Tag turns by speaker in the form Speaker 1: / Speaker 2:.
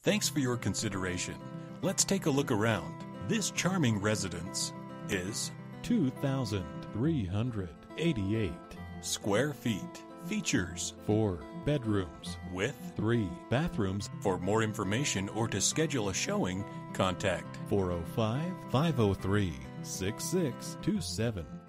Speaker 1: Thanks for your consideration. Let's take a look around. This charming residence is
Speaker 2: 2,388
Speaker 1: square feet. Features
Speaker 2: 4 bedrooms
Speaker 1: with
Speaker 2: 3 bathrooms.
Speaker 1: For more information or to schedule a showing, contact
Speaker 2: 405-503-6627.